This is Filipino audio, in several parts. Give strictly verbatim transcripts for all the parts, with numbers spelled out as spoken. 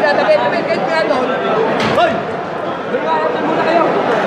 muna, tabi-tabi, kahit nga doon. Hoy! Lumayan muna kayo.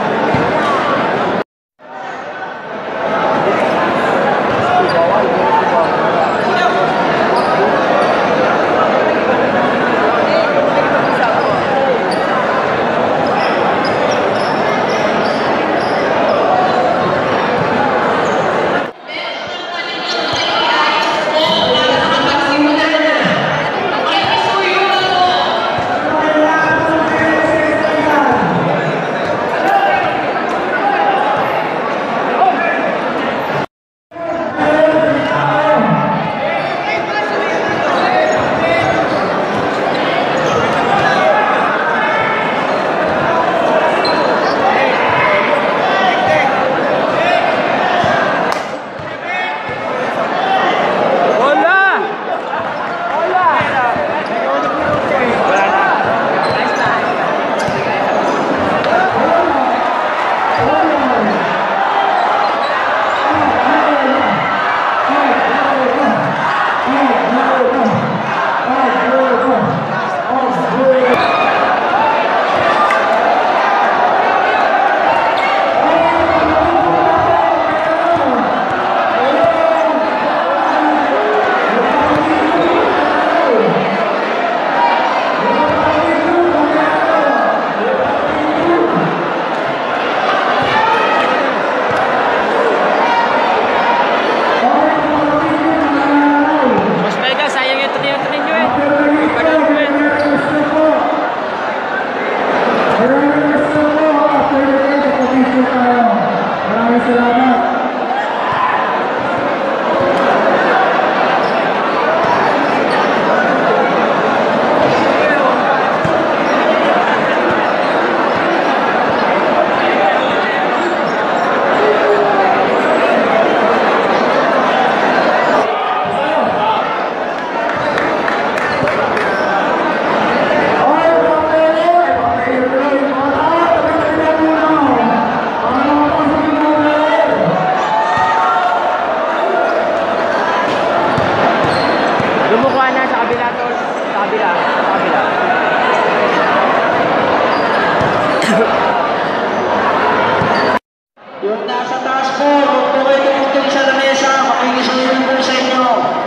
Yung nasa taas po, kung po kayo tumutuloy sa lamesa, makikisunin po sa inyo.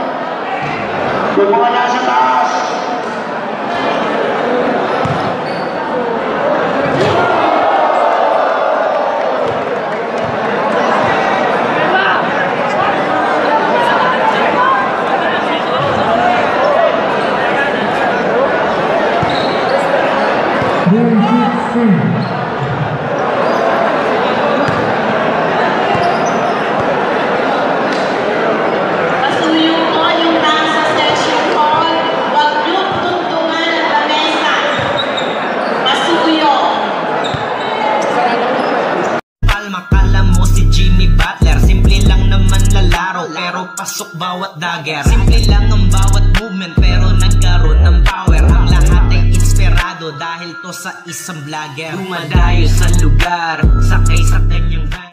Yung mga nasa taas. Pasok bawat dagger. Simple lang ang bawat movement pero nagkaroon ng power. Ang lahat ay inspirado dahil to sa isang vlogger. Lumadayo sa lugar, sakay sa kanyang van.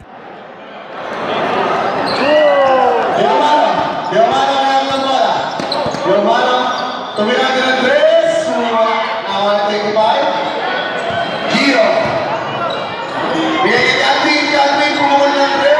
Yamano, Yamano ngayon ng bola. Yamano, tumira ka ng tres. Nawala tayo kubay. Giro. Bigay ka Calvin, Calvin, kumukul ng tres.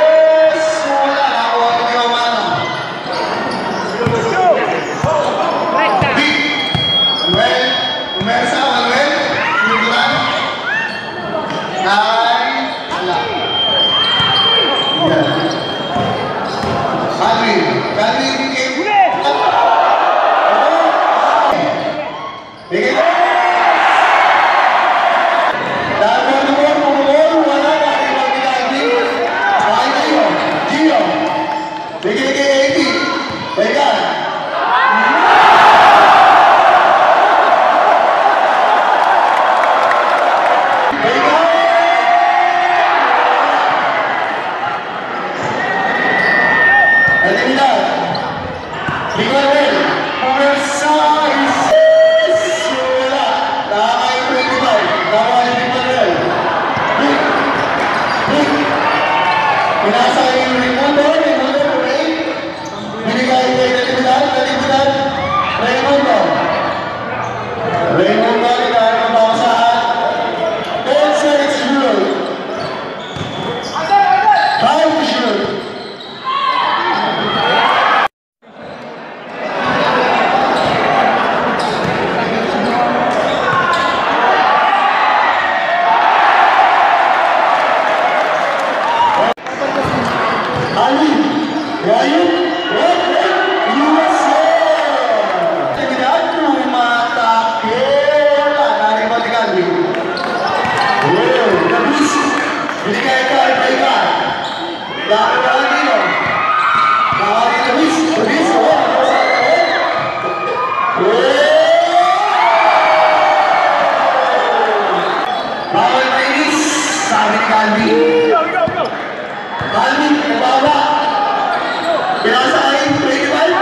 Alvin. Alvin, nabawa. Pinasa kayo, twenty-five.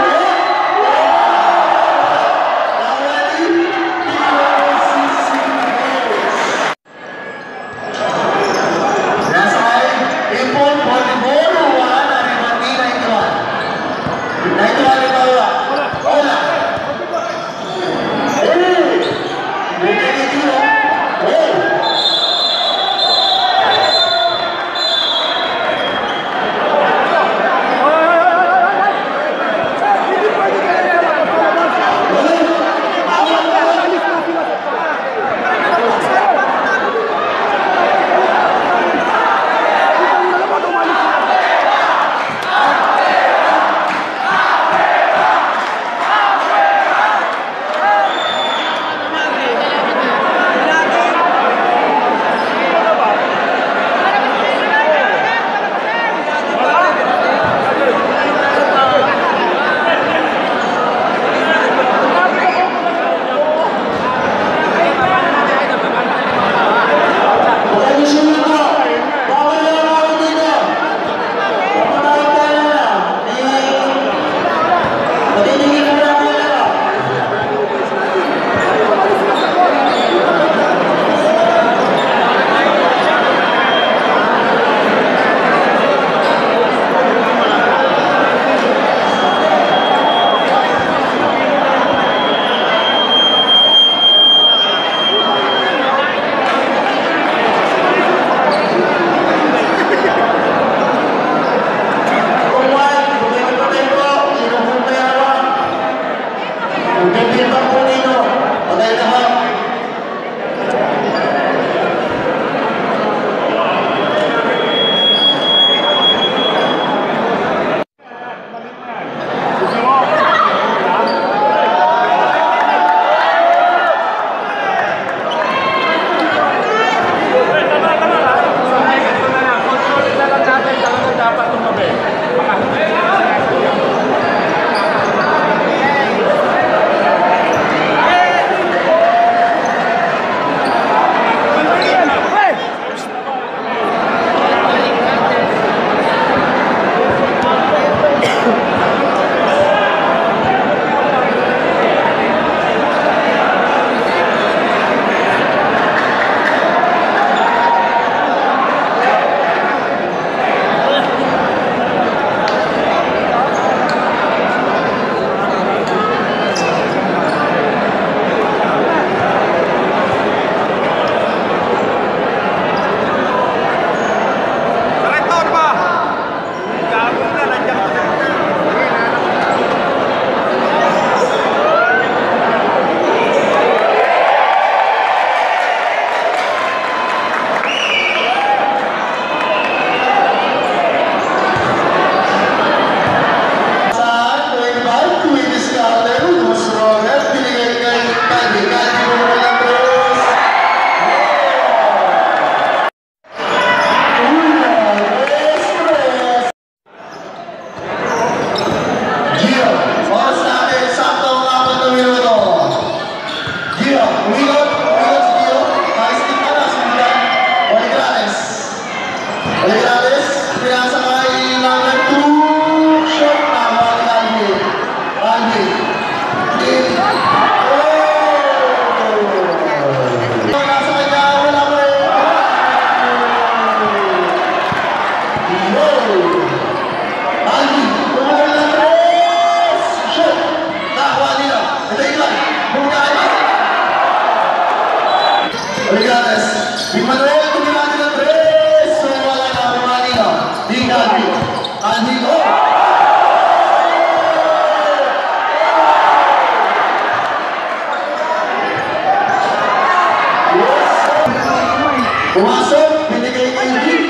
Pumasok, binigay kay Vic.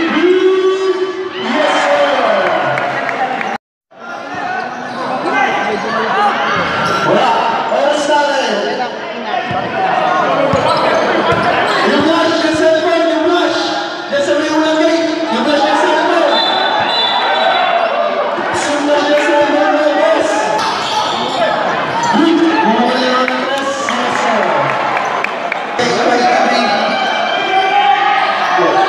Yes, sir! Wala. Oras natin. Yung flash, yung cellphone, yung flash. Yan sa may unang gate. Yung flash, yung cellphone. Yung flash, yung cellphone, mga boss. Vic, bumuli naman ng press. Yes, sir. Take away, Vic.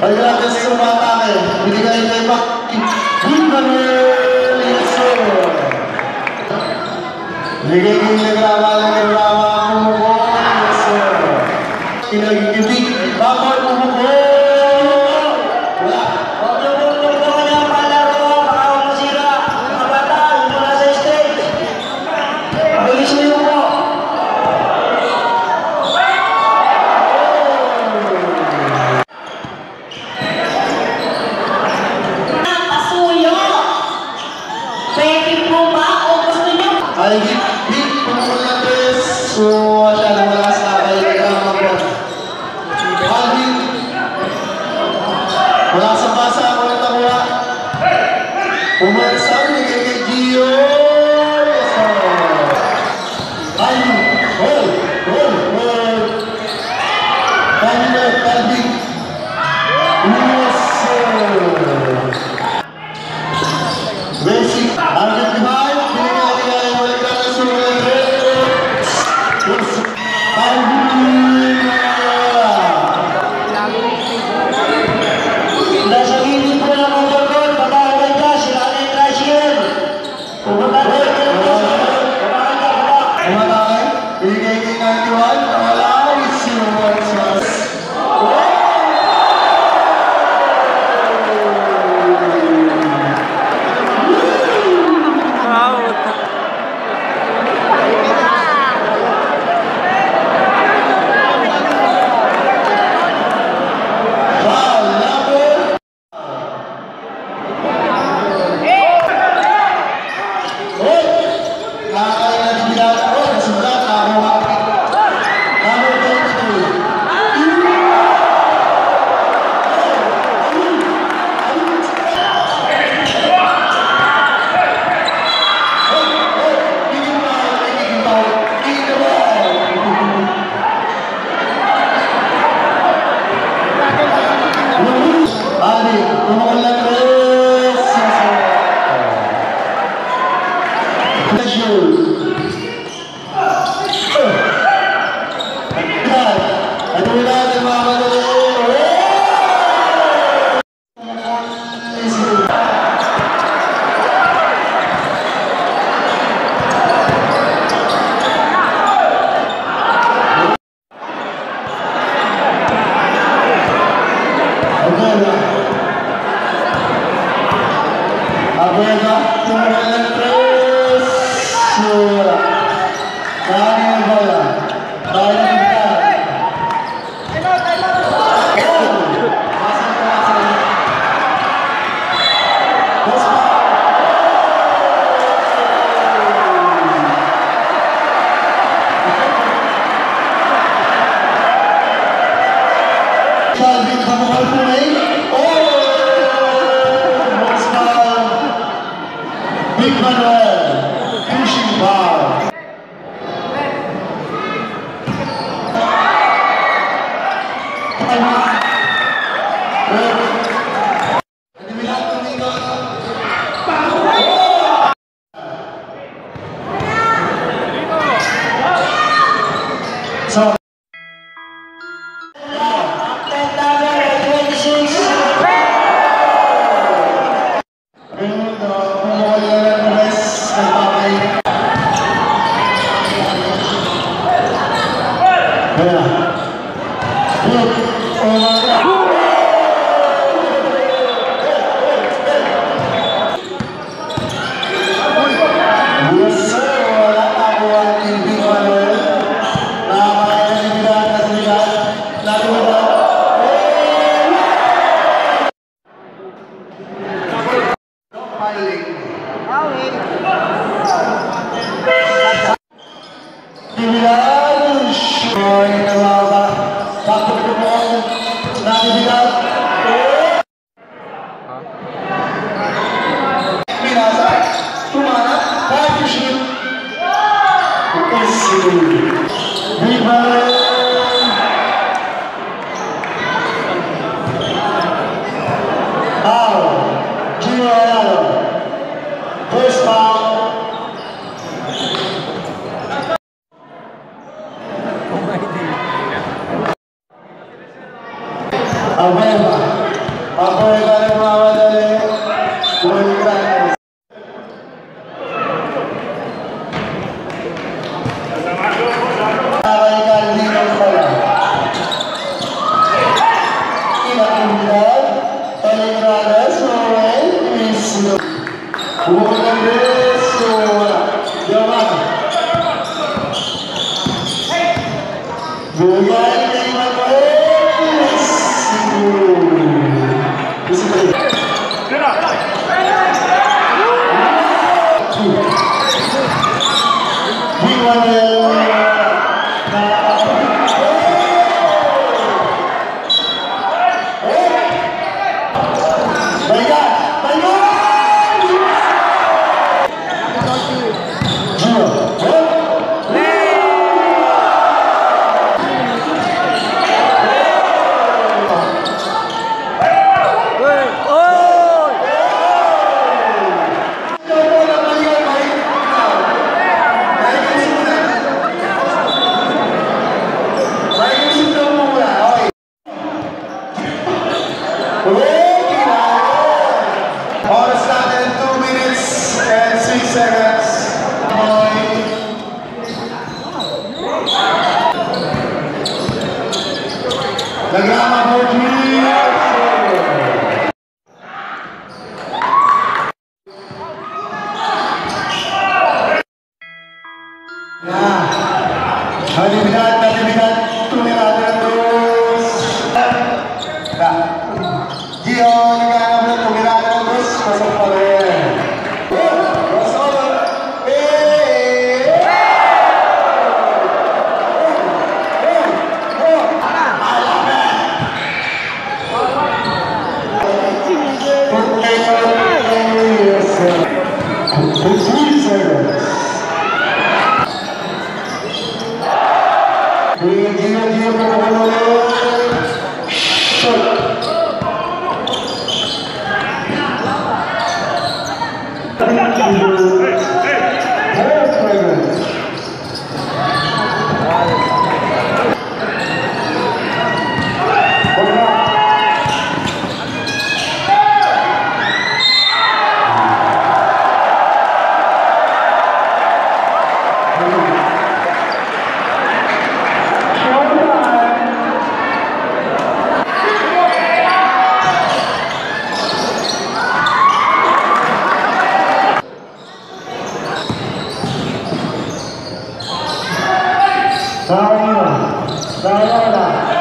Balik natin sa umatake. Binigay kay Mac. Good Manuel. Yes, sir. Binigay kay Nagrama ng Nagrama. Pumuko. Yes, sir. Pinagigibig. Bakal pumuko. Wala. Huwag niyo po tungtungan niya ang palaro. Baka huwag masira. Mga bata, yung mula sa stage. Bilis niyo po. Pasuyo! Pwede po ba o gusto niyo? Ay, hit, hit. Pumuko na tres. So, wala na wala sa kay Nagrama po. Alvin. Wala sa basa ako ng tabuha. Umarsan, nagay kay Gio. Yes, sir. Alvin. Hold, hold, hold. Alvin, Alvin. Yes, sir. Basic. Alvin Dihay. Binigay kay Balik na ng Sumunod. Yes. Alvin. Nasa gilid po ng overcoat. Pagkakagan ka, sila na yung tricycle. Pumunta na yung tricycle. Pagkakagan ka, pagkakagan. Umatake. Binigay kay ninety-one. Wala. It's your words, yes. Foul number. Oh! Nakakaya na din nila. Oh, nasundan. Nakakuha. Number twenty-two. Oh, oh, tigil pa, tigil pa, tigil pa. Ali, tumukol na tres. Pleasure. Yan. Ano mo natin mga kanila? Abela. Abela, tumukol na tres. Wala. Kaya ang bola. Kaya ang bola. Calvin Pamukal Pumay. Oh! Next foul. Big Manuel. Finishing foul. So, Ten number twenty-six. ayun, uh, pumukol na ng tres. Nagpapay. Ayan. Look. Oh my God. Yes, sir. Wala ako ang hindi Manuel. Nakakaya ng bigat at bigat. Lalo na. Piling. Dibilang. Ay, nawaba. Bakit ko po ang nadibilang? Pinasa. Tumana. Five to shoot. Big Manuel. Foul. Gio Ayala. First foul. Abela. Nagrama po, nah, hadirat, hadirat, tumira terus. Nah, Gio nagrama po, tumira terus, pasok pa rin. Crossover. Eh! Sayang, sayang lah.